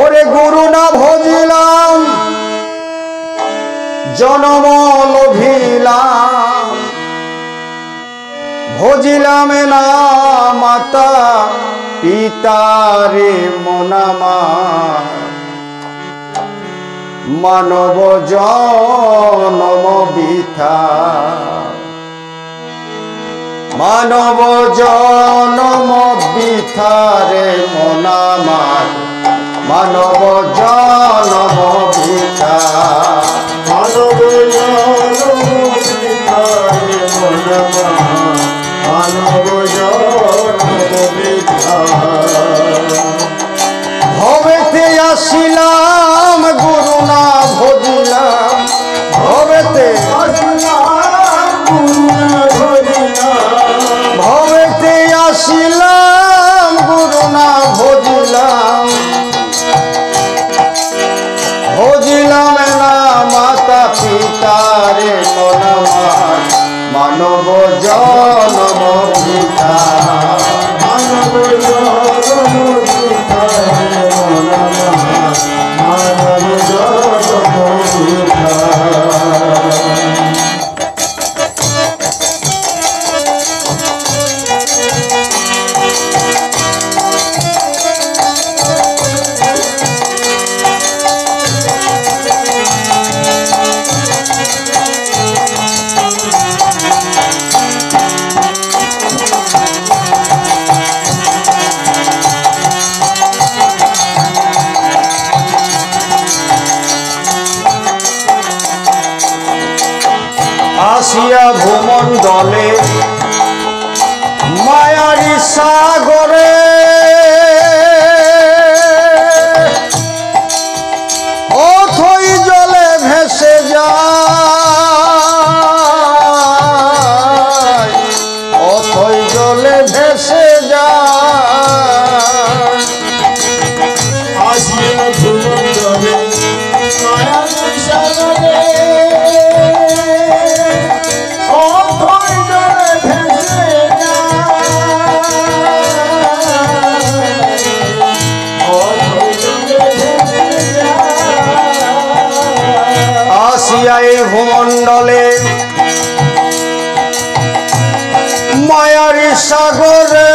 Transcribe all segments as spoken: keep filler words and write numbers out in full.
ওরে গুরু না ভজিলাম জনম লোভিলাম, ভজিলাম না মাতা পিতারে মনামার, মানব জনম বৃথা, মানব জনম বৃথা রে মনামার, মানব জনম বৃথা, মানব জনম বৃথা রে মনামার, মানব জনম বৃথা। ভবেতে আসিলাম গুরু না ভজিলাম, ভবেতে আসিলাম গুরু না ভজিলাম, ভবেতে আসিলাম গুরু না ভজিলাম, ভজিলাম না মাতা পিতারে মনামার, মানব জনম বৃথা, মানব জনম বৃথা রে মনামার, মানব জনম বৃথা। আসিয়া ভূমণ্ডলে মায়ারি সাগরে, অথই জলে ভেসে যায়, অথই জলে ভেসে যায়, আসিয়া ভূমণ্ডলে মায়ার সাগরে, অথই জলে ভেসে যায়, অথই জলে ভেসে যায়। আসিয়া এই ভূমণ্ডলে মায়ারি সাগরে,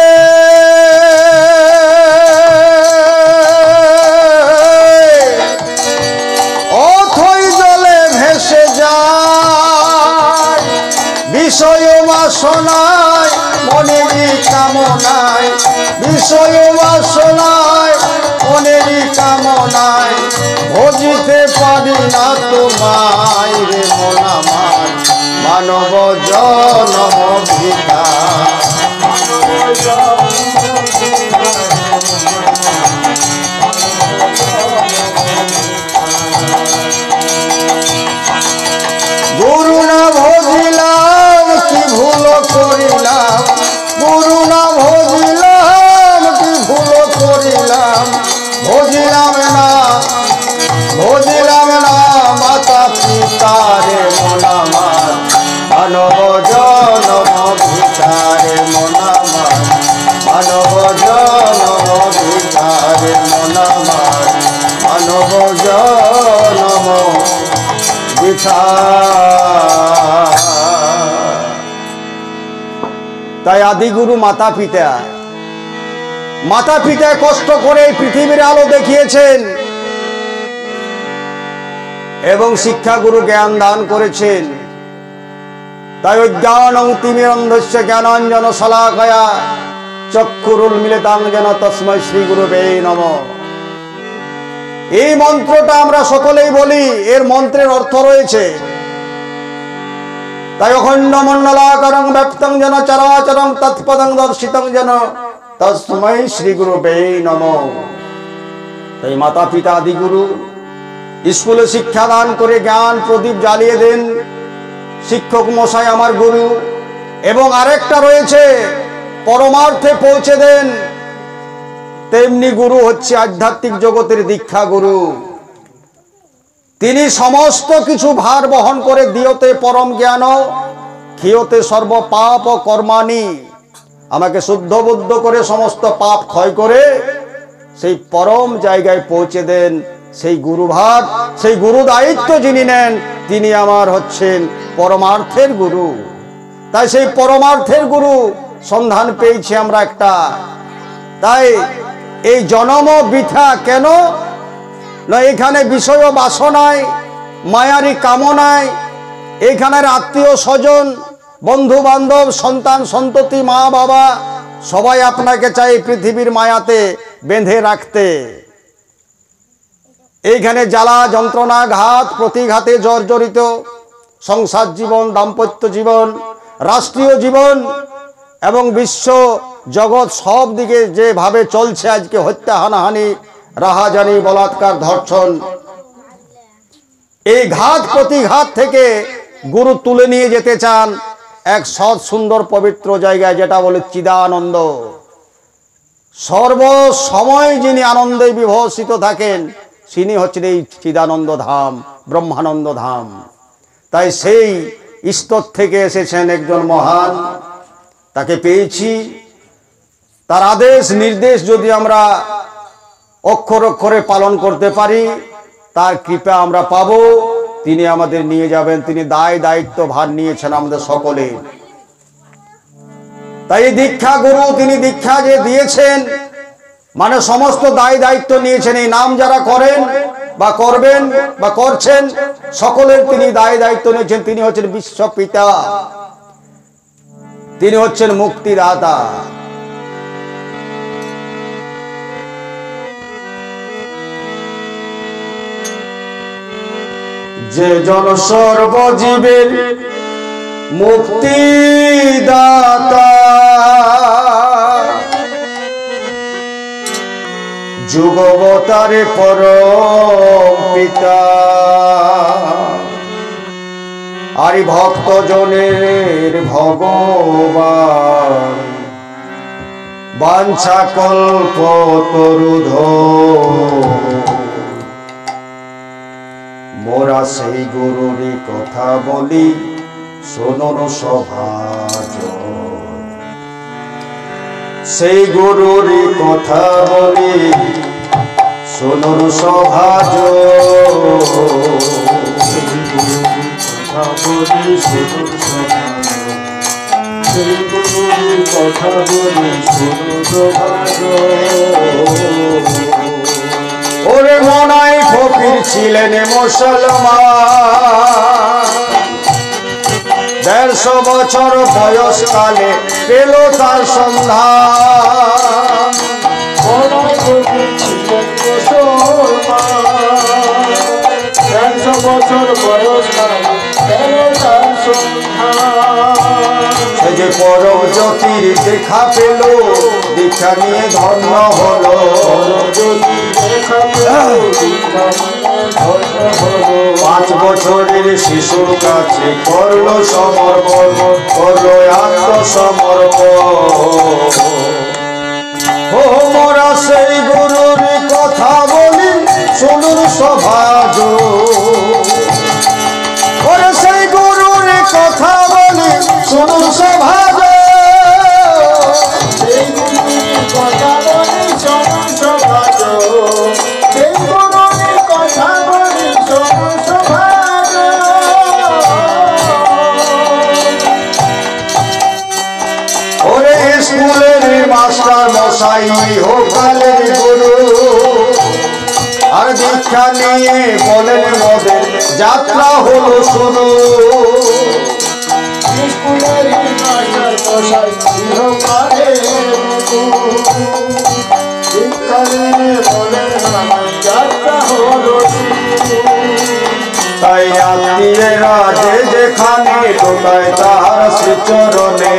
অথই জলে ভেসে যায়, বিষয় বাসনায় মনেরই কামনায়, বিষয় বাসনায় মনেরই কামনায়, ভজিতে পারি না তোমায় রে মনামার, মানব জনম বৃথা, গুরু না ভজিলাম কি ভুল করিলাম, গুরু না ভজিলাম কি ভুল করিলাম, ভজিলাম না ভজিলাম না মাতা পিতারে মনামার, মানব জনম বৃথা রে মনামার, মানব জনম বৃথা রে মনামার, মানব জনম বৃথা। তাই আদিগুরু মাতা পিতা, মাতা পিতা কষ্ট করে এই পৃথিবীর আলো দেখিয়েছেন এবং শিক্ষাগুরু জ্ঞান দান করেছেন। তাই অজ্ঞানং তিমিরন্ধস্য জ্ঞানাঞ্জন শলাকয়া চক্ষুরুন্মিলিতাং যেন তস্मै শ্রী গুরুবে নমঃ। এই মন্ত্রটা আমরা সকলেই বলি, এর মন্ত্রের অর্থ রয়েছে। তাই অখণ্ড মণ্ডলাকারং ব্যাপ্তং যেন চরাচরং তৎপদং দর্শিতং যেন তস্मै শ্রী গুরুবে নমঃ। তাই মাতা পিতা আদি গুরু স্কুলে শিক্ষা দান করে জ্ঞান প্রদীপ জ্বালিয়ে দেন শিক্ষক মশাই আমার গুরু, এবং আরেকটা রয়েছে পরমার্থে পৌঁছে দেন, তেমনি গুরু হচ্ছে আধ্যাত্মিক জগতের দীক্ষা গুরু। তিনি সমস্ত কিছু ভার বহন করে দিয়তে পরম জ্ঞান, ক্ষিয়তে সর্ব পাপ ও কর্মাণি, আমাকে শুদ্ধ বুদ্ধ করে সমস্ত পাপ ক্ষয় করে সেই পরম জায়গায় পৌঁছে দেন। সেই গুরুভার, সেই গুরু দায়িত্ব যিনি নেন, তিনি আমার হচ্ছেন পরমার্থের গুরু। তাই সেই পরমার্থের গুরু সন্ধান পেয়েছি আমরা একটা। তাই এই জনম বৃথা কেন না, এখানে বিষয় বাসনায়, মায়ারি কামনায়, এখানের আত্মীয় স্বজন, বন্ধু বান্ধব, সন্তান সন্ততি, মা বাবা সবাই আপনাকে চাই পৃথিবীর মায়াতে বেঁধে রাখতে। এইখানে জ্বালা যন্ত্রণা, ঘাত প্রতিঘাতে জর্জরিত সংসার জীবন, দাম্পত্য জীবন, রাষ্ট্রীয় জীবন এবং বিশ্ব জগৎ সব দিকে যেভাবে চলছে আজকে, হত্যা, হানাহানি, রাহাজানি, বলাৎকার, ধর্ষণ, এই ঘাত প্রতিঘাত থেকে গুরু তুলে নিয়ে যেতে চান এক সৎ সুন্দর পবিত্র জায়গায়, যেটা বলে চিদানন্দ। সর্বসময় যিনি আনন্দে বিভূষিত থাকেন, তিনি হচ্ছেন এই চিদানন্দ ধাম, ব্রহ্মানন্দ ধাম। তাই সেই স্তর থেকে এসেছেন একজন মহান, তাকে পেয়েছি। তার আদেশ নির্দেশ যদি আমরা অক্ষর অক্ষরে পালন করতে পারি, তার কৃপা আমরা পাবো। তিনি আমাদের নিয়ে যাবেন, তিনি দায় দায়িত্ব ভার নিয়েছেন আমাদের সকলে। তাই দীক্ষা গুরু, তিনি দীক্ষা যে দিয়েছেন মানে সমস্ত দায় দায়িত্ব নিয়েছেন। এই নাম যারা করেন বা করবেন বা করছেন, সকলের তিনি দায় দায়িত্ব নিয়েছেন। তিনি হচ্ছেন বিশ্ব পিতা, তিনি হচ্ছেন মুক্তিদাতা। যেজন সর্বজীবের মুক্তিদাতা, যুগবতারে পরম পিতা, আরি ভক্ত জনের ভগবান, বাঞ্ছা কল্প তরুধ, মোরা সেই গুরুরই কথা বলি, শোনন সভাজ। সেই গুরুরই কথা বলি, শোনন সভাজ। কথা বলি শোনো সভাজ, সেই গুরুর কথা বলি শোনো সভাজ। ওরে মনাই ফকির ছিলেন মুসলমান, দেড়শো বছর বয়সকালে পেল তার সন্ধান। মনাই ফকির ছিলেন মুসলমান, দেড়শো বছর বয়সকালে পেল তার সন্ধান। সে যে পরম জ্যোতির দেখা পেল, দীক্ষা নিয়ে ধন্য হলো। পাঁচ বছরের শিশুর কাছে করলো সমর্পণ, করলো আত্মসমর্পণ। ও মোরা সেই গুরুর কথা বলি, শুনুন সভাজ। ওরে সেই গুরুর কথা বলি, শুনুন সভাজ। সেই গুরুর কথা বলি শোনো সভাজ, সেই গুরুর কথা বলি শোনো সভাজ। ওরে স্কুলের মাস্টার মশাই হোকালের গুরু, আর দীক্ষা নিয়ে বলেন মোদের যাত্রা হলো শুরু। স্কুলের মাস্টার মশাই হোকালের গুরু, দীক্ষা নিয়ে বলেন আমার যাত্রা হলো শুরু। তাই আত্মীয়রা যে যেখানে ঢোকায় তাহার শ্রীচরণে,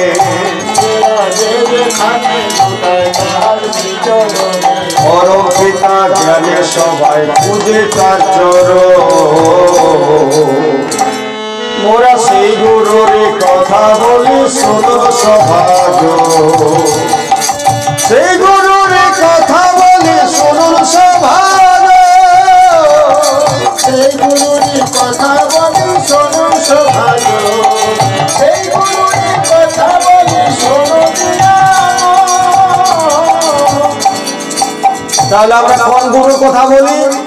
পরম পিতা জ্ঞানে সবাই পুজে তার চরণ। মোরা সেই গুরুর কথা বলি, শোনো সভাজ। সেই গুরুর কথা বলি, শুনুন সভাজ। সেই গুরুর কথা বলি শোনো সভাজ, সেই গুরুর কথা বলি শোনো। তাহলে আমরা কোন গুরুর কথা বলি?